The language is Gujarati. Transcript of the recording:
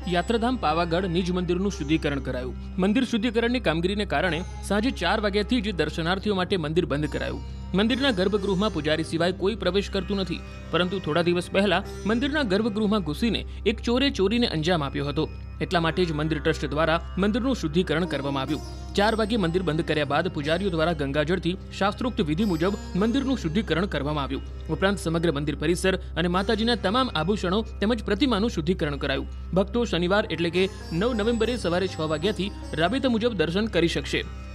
યાત્રાધામ પાવાગઢ નિજ મંદિરનું શુદ્ધિકરણ કરાયું। મંદિર શુદ્ધિકરણની કામગીરીને કારણે સાંજે 4 વાગ્યાથી જ દર્શનાર્થીઓ માટે મંદિર બંધ કરાયું। મંદિરના ગર્ભગૃહમાં પૂજારી સિવાય કોઈ પ્રવેશ કરતું નથી, પરંતુ થોડા દિવસ પહેલા મંદિરના ગર્ભગૃહમાં ઘૂસીને એક ચોરે ચોરીને અંજામ આપ્યો હતો। એટલા માટે જ મંદિર ટ્રસ્ટ દ્વારા મંદિરનું શુદ્ધિકરણ કરવામાં આવ્યું। 4 વાગે મંદિર બંધ કર્યા બાદ પૂજારીઓ દ્વારા ગંગાજળથી શાસ્ત્રોક્ત વિધિ મુજબ મંદિરનું શુદ્ધિકરણ કરવામાં આવ્યું। ઉપરાંત સમગ્ર મંદિર પરિસર અને માતાજીના તમામ આભૂષણો તેમજ પ્રતિમાનું શુદ્ધિકરણ કરાયું। ભક્તો શનિવાર એટલે કે 9 નવેમ્બરે સવારે 6 વાગ્યાથી રાબેતા મુજબ દર્શન કરી શકશે।